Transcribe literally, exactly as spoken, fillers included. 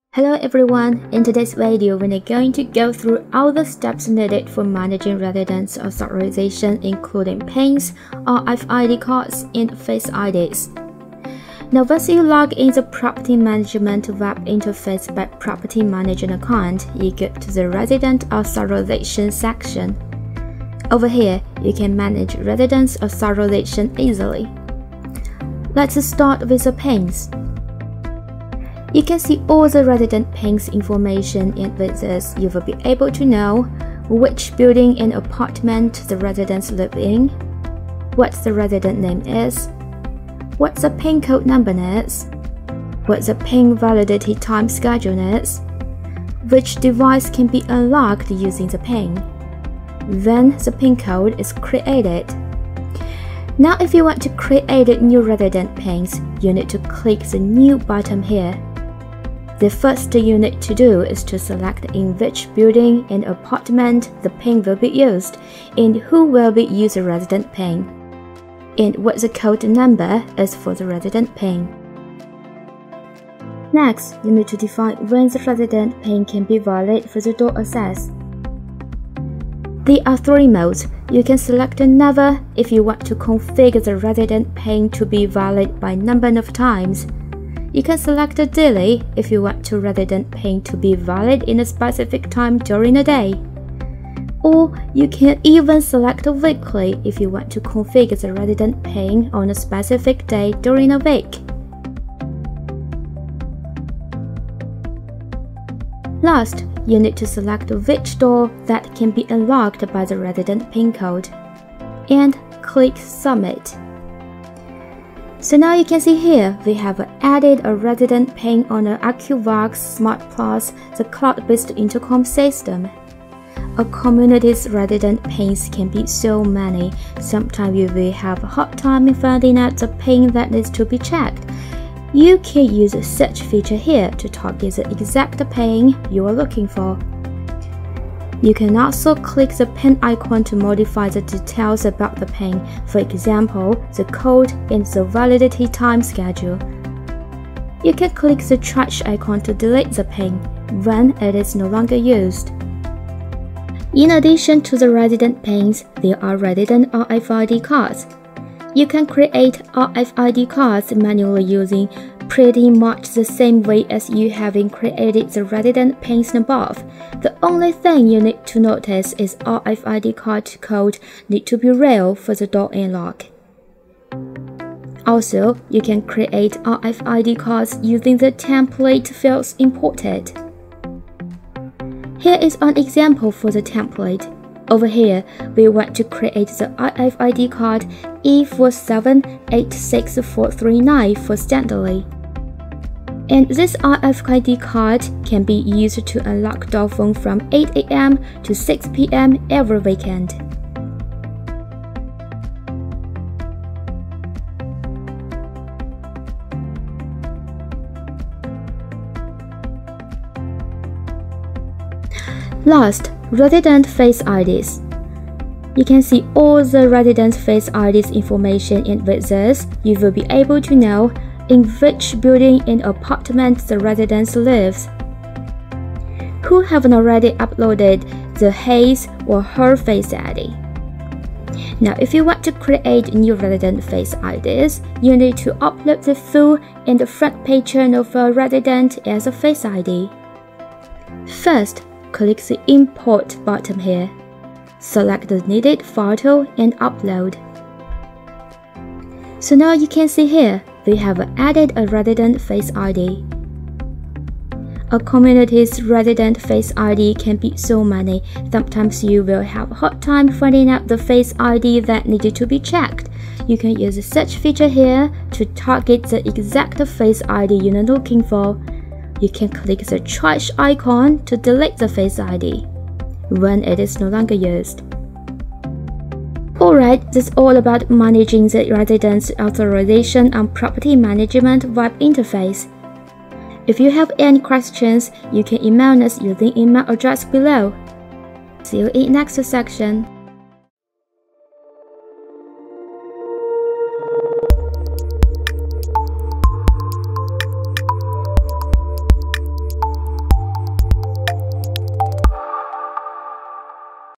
Hello everyone, in today's video we are going to go through all the steps needed for managing residence authorization, including P I Ns, R F I D cards, and Face I Ds. Now once you log in the Property Management web interface by Property Management account, you go to the Resident Authorization section. Over here, you can manage residence authorization easily. Let's start with the P I Ns. You can see all the resident P I Ns information, and with this you will be able to know which building and apartment the residents live in, what the resident name is, what the P I N code number is, what the P I N validity time schedule is, which device can be unlocked using the P I N, when the P I N code is created. Now if you want to create new resident P I Ns, you need to click the New button here. The first thing you need to do is to select in which building and apartment the P I N will be used, and who will be using resident P I N, and what the code number is for the resident P I N. Next, you need to define when the resident P I N can be valid for the door access. There are three modes. You can select Never if you want to configure the resident P I N to be valid by number of times. You can select Daily if you want your resident P I N to be valid in a specific time during the day. Or you can even select Weekly if you want to configure the resident P I N on a specific day during a week. Last, you need to select which door that can be unlocked by the resident P I N code, and click Submit. So now you can see here, we have added a resident P I N on the Acuvox Smart Plus, the cloud-based intercom system. A community's resident P I Ns can be so many. Sometimes you will have a hard time in finding out the P I N that needs to be checked. You can use the search feature here to target the exact P I N you are looking for. You can also click the pen icon to modify the details about the P I N, for example, the code and the validity time schedule. You can click the trash icon to delete the P I N when it is no longer used. In addition to the resident P I Ns, there are resident R F I D cards. You can create R F I D cards manually using pretty much the same way as you having created the resident P I Ns above. The only thing you need to notice is R F I D card code need to be real for the door unlock. Also, you can create R F I D cards using the template fields imported. Here is an example for the template. Over here, we want to create the R F I D card E four seven eight six four three nine for Stanley. And this R F I D card can be used to unlock door phone from eight A M to six P M every weekend. Last, resident Face I Ds. You can see all the resident Face I Ds information, and with this, you will be able to know in which building and apartment the resident lives, who haven't already uploaded the his or her Face I D. Now if you want to create new resident Face I Ds, you need to upload the full and the front page of a resident as a Face I D. First, click the Import button here. Select the needed photo and upload. So now you can see here, we have added a resident Face I D. A community's resident Face I D can be so many. Sometimes you will have a hard time finding out the Face I D that needed to be checked. You can use the search feature here to target the exact Face I D you're looking for. You can click the trash icon to delete the Face I D when it is no longer used. Alright, that's all about managing the residence authorization on Property Management web interface. If you have any questions, you can email us using email address below. See you in next section.